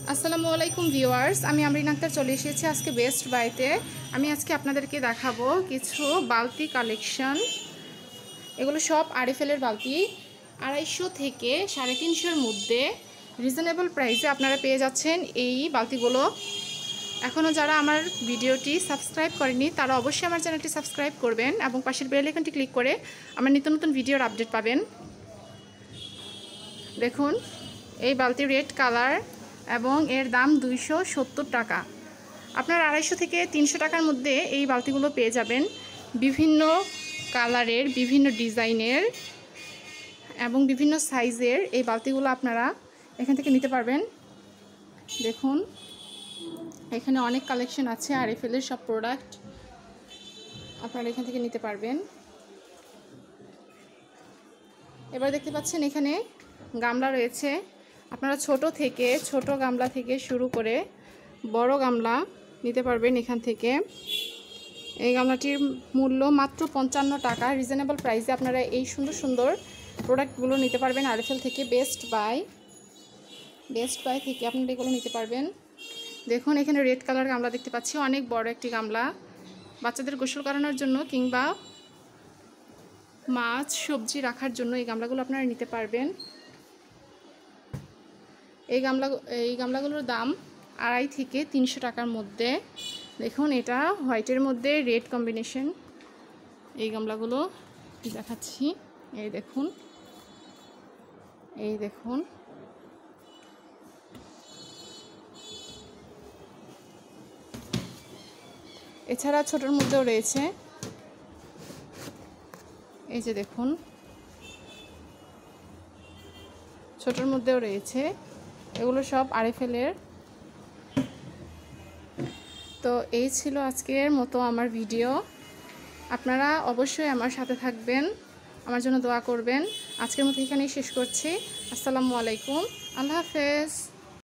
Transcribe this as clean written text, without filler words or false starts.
আসসালামু আলাইকুম ভিউয়ার্স, আমি আমরিন আক্তার চলে এসেছি আজকে বেস্ট বাইতে। আমি আজকে আপনাদেরকে দেখাবো কিছু বালতি কালেকশন। এগুলো সব আরএফএলের বালতি, 250 থেকে 350-এর মধ্যে রিজনেবল প্রাইসে আপনারা পেয়ে যাচ্ছেন এই বালতিগুলো। এখনও যারা আমার ভিডিওটি সাবস্ক্রাইব করেনি তারা অবশ্যই আমার চ্যানেলটি সাবস্ক্রাইব করবেন এবং পাশের বেল আইকনটি ক্লিক করে আমার নিত্য নতুন ভিডিওর আপডেট পাবেন। দেখুন, এই বালতি রেড কালার এবং এর দাম 270 টাকা। আপনার 250 থেকে 300 টাকার মধ্যে এই বালতিগুলো পেয়ে যাবেন। বিভিন্ন কালারের, বিভিন্ন ডিজাইনের এবং বিভিন্ন সাইজের এই বালতিগুলো আপনারা এখান থেকে নিতে পারবেন। দেখুন, এখানে অনেক কালেকশন আছে আরএফএলের সব প্রোডাক্ট আপনারা এখান থেকে নিতে পারবেন। এবার দেখতে পাচ্ছেন এখানে গামলা রয়েছে। আপনারা ছোট গামলা থেকে শুরু করে বড় গামলা নিতে পারবেন এখান থেকে। এই গামলাটির মূল্য মাত্র 55 টাকা। রিজনেবল প্রাইসে আপনারা এই সুন্দর সুন্দর প্রোডাক্টগুলো নিতে পারবেন আরএফএল থেকে। বেস্ট বাই থেকে আপনারা এগুলো নিতে পারবেন। দেখুন, এখানে রেড কালার গামলা দেখতে পাচ্ছি, অনেক বড় একটি গামলা। বাচ্চাদের গোসল করানোর জন্য কিংবা মাছ সবজি রাখার জন্য এই গামলাগুলো আপনারা নিতে পারবেন। এই গামলাগুলোর দাম 250 থেকে 300 টাকার মধ্যে। দেখুন, এটা হোয়াইটের মধ্যে রেড কম্বিনেশন। এই গামলাগুলো দেখাচ্ছি, এই দেখুন এছাড়া ছোটোর মধ্যেও রয়েছে, এই যে দেখুন ছোটোর মধ্যেও রয়েছে। এগুলো সব আরএফএলের। তো এই ছিল আজকের মতো আমার ভিডিও। আপনারা অবশ্যই আমার সাথে থাকবেন, আমার জন্য দোয়া করবেন। আজকের মতো এখানেই শেষ করছি। আসসালামু আলাইকুম, আল্লাহ হাফেজ।